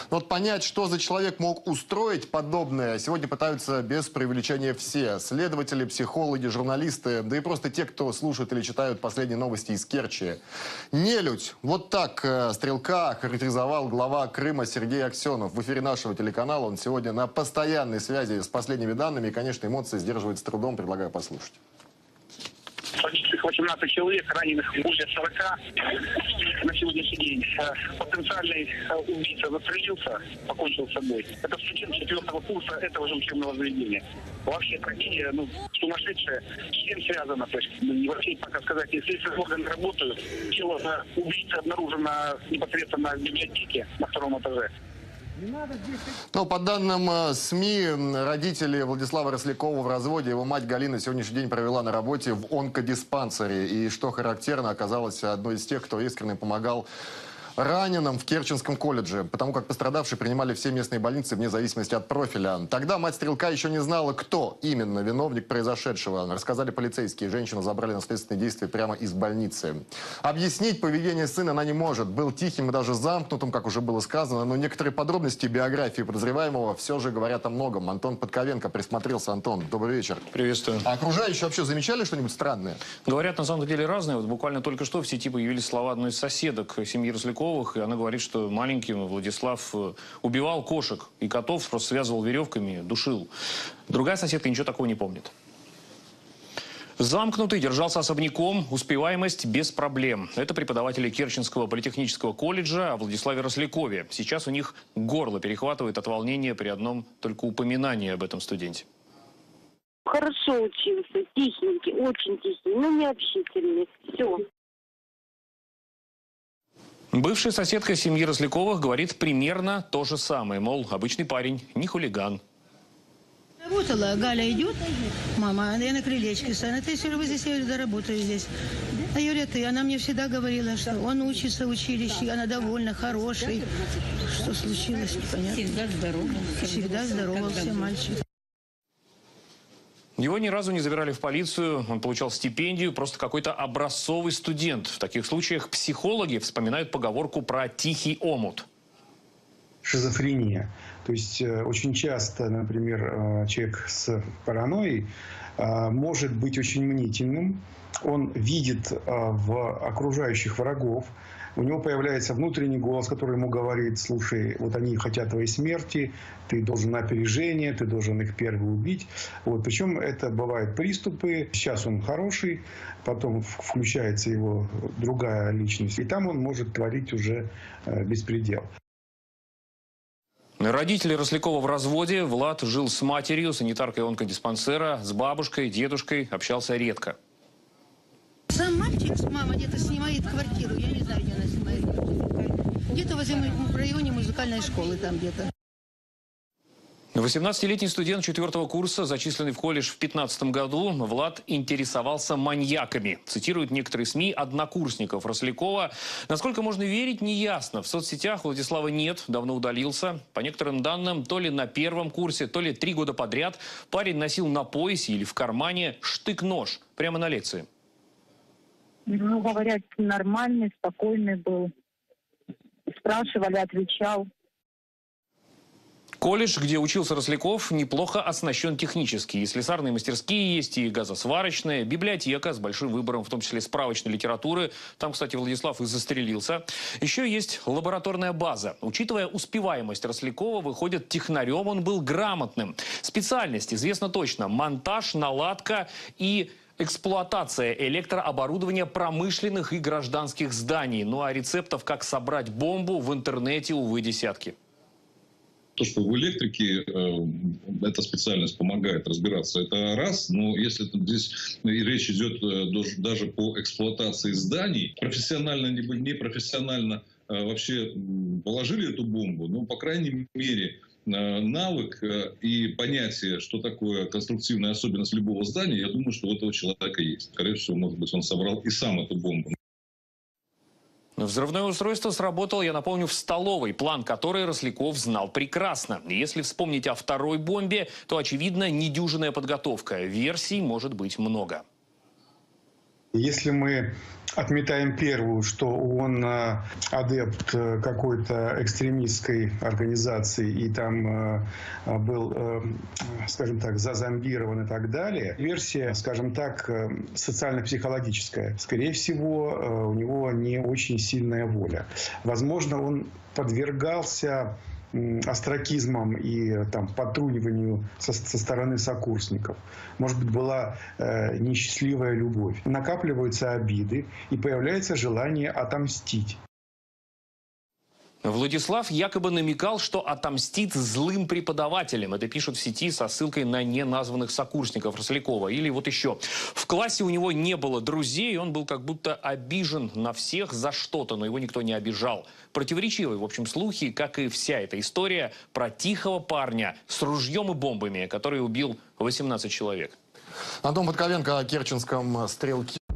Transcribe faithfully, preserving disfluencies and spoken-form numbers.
Но вот понять, что за человек мог устроить подобное, сегодня пытаются без преувеличения все. Следователи, психологи, журналисты, да и просто те, кто слушает или читают последние новости из Керчи. Нелюдь. Вот так э, Стрелка характеризовал глава Крыма Сергей Аксенов. В эфире нашего телеканала он сегодня на постоянной связи с последними данными. И, конечно, эмоции сдерживать с трудом. Предлагаю послушать. Погибших восемнадцать человек, раненых более сорока на сегодняшний день. Потенциальный убийца застрелился, покончил с собой. Это студент четвертого курса этого же учебного заведения. Вообще трагедия, ну, сумасшедшая, с чем связано? То есть, ну, вообще, пока сказать, если следственные органы работают, тело убийцы обнаружено непосредственно в библиотеке на втором этаже. Ну, по данным СМИ, родители Владислава Рослякова в разводе, его мать Галина сегодняшний день провела на работе в онкодиспансере. И, что характерно, оказалась одной из тех, кто искренне помогал раненым в Керченском колледже, потому как пострадавшие принимали все местные больницы вне зависимости от профиля. Тогда мать Стрелка еще не знала, кто именно виновник произошедшего. Рассказали полицейские. Женщину забрали на следственные действия прямо из больницы. Объяснить поведение сына она не может. Был тихим и даже замкнутым, как уже было сказано, но некоторые подробности биографии подозреваемого все же говорят о многом. Антон Подковенко присмотрелся. Антон, добрый вечер. Приветствую. А окружающие вообще замечали что-нибудь странное? Говорят, на самом деле разные. Вот буквально только что в сети появились слова одной из соседок семьи Росляковых, и она говорит, что маленьким Владислав убивал кошек и котов, просто связывал веревками, душил. Другая соседка ничего такого не помнит. Замкнутый, держался особняком, успеваемость без проблем. Это преподаватели Керченского политехнического колледжа о Владиславе Рослякове. Сейчас у них горло перехватывает от волнения при одном только упоминании об этом студенте. Хорошо учился, тихенький, очень тихий, но не общительный. Все. Бывшая соседка семьи Росляковых говорит примерно то же самое. Мол, обычный парень, не хулиган. Работала, Галя идет, мама, я на крылечке стою, ты все, вы здесь, я говорю, да, работаю здесь. А Юля, ты, она мне всегда говорила, что он учится в училище, она довольна, хороший. Что случилось, непонятно. Всегда здоровался. Всегда здоровался мальчик. Его ни разу не забирали в полицию, он получал стипендию, просто какой-то образцовый студент. В таких случаях психологи вспоминают поговорку про тихий омут. Шизофрения. То есть очень часто, например, человек с паранойей может быть очень мнительным, он видит в окружающих врагов, у него появляется внутренний голос, который ему говорит: слушай, вот они хотят твоей смерти, ты должен на опережение, ты должен их первый убить. Вот. Причем это бывают приступы. Сейчас он хороший, потом включается его другая личность, и там он может творить уже беспредел. Родители Рослякова в разводе. Влад жил с матерью, санитаркой онкодиспансера, с бабушкой, дедушкой общался редко. Сам мальчик, мама где-то снимает квартиру, я не знаю, где она снимает квартиру. Где-то возле, в районе музыкальной школы там где-то. восемнадцатилетний студент четвертого курса, зачисленный в колледж в пятнадцатом году, Влад интересовался маньяками. Цитируют некоторые СМИ однокурсников Рослякова. Насколько можно верить, неясно. В соцсетях Владислава нет, давно удалился. По некоторым данным, то ли на первом курсе, то ли три года подряд парень носил на поясе или в кармане штык-нож прямо на лекции. Ну, говорят, нормальный, спокойный был. Спрашивали, отвечал. Колледж, где учился Росляков, неплохо оснащен технически. И слесарные мастерские есть, и газосварочные, библиотека с большим выбором, в том числе справочной литературы. Там, кстати, Владислав и застрелился. Еще есть лабораторная база. Учитывая успеваемость Рослякова, выходит, технарем он был грамотным. Специальность известна точно: монтаж, наладка и эксплуатация электрооборудования промышленных и гражданских зданий. Ну а рецептов, как собрать бомбу, в интернете, увы, десятки. То, что в электрике э, эта специальность помогает разбираться, это раз. Но если здесь и речь идет э, даже по эксплуатации зданий, профессионально либо непрофессионально э, вообще положили эту бомбу, ну, по крайней мере, навык и понятие, что такое конструктивная особенность любого здания, я думаю, что у этого человека есть. Скорее всего, может быть, он собрал и сам эту бомбу. Взрывное устройство сработало, я напомню, в столовой, план которой Росляков знал прекрасно. Если вспомнить о второй бомбе, то, очевидно, недюжинная подготовка. Версий может быть много. Если мы Отметаем первую, что он адепт какой-то экстремистской организации и там был, скажем так, зазомбирован и так далее. Версия, скажем так, социально-психологическая. Скорее всего, у него не очень сильная воля. Возможно, он подвергался остракизмом и там, подтруниванию со, со стороны сокурсников. Может быть, была э, несчастливая любовь. Накапливаются обиды и появляется желание отомстить. Владислав якобы намекал, что отомстит злым преподавателям. Это пишут в сети со ссылкой на неназванных сокурсников Рослякова. Или вот еще. В классе у него не было друзей, он был как будто обижен на всех за что-то, но его никто не обижал. Противоречивые, в общем, слухи, как и вся эта история про тихого парня с ружьем и бомбами, который убил восемнадцать человек. Антон Подковенко о керченском стрелке.